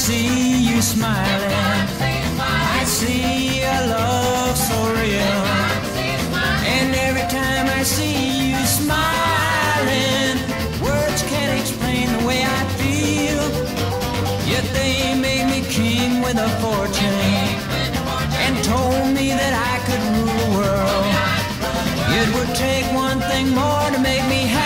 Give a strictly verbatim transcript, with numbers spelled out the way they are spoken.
see you smiling, I see your love so real. And every time I see you smiling, words can't explain the way I feel. Yet they made me king with a fortune and told me that I could rule the world. It would take one thing more to make me happy.